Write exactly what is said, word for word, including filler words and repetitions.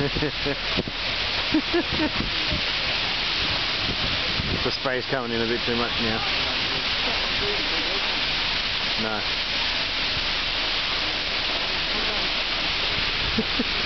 The spray's coming in a bit too much now. No.